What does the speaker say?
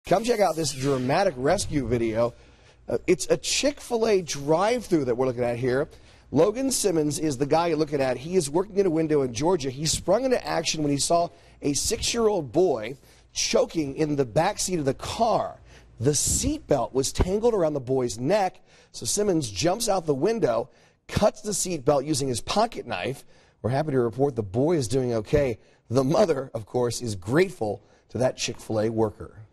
Come check out this dramatic rescue video. It's a Chick-Fil-A drive-thru that we're looking at here. Logan Simmons is the guy you're looking at. He is working in a window in Georgia. He sprung into action when he saw a 6-year-old boy choking in the back seat of the car. The seatbelt was tangled around the boy's neck, so Simmons jumps out the window, cuts the seatbelt using his pocket knife. We're happy to report the boy is doing okay. The mother, of course, is grateful to that Chick-fil-A worker.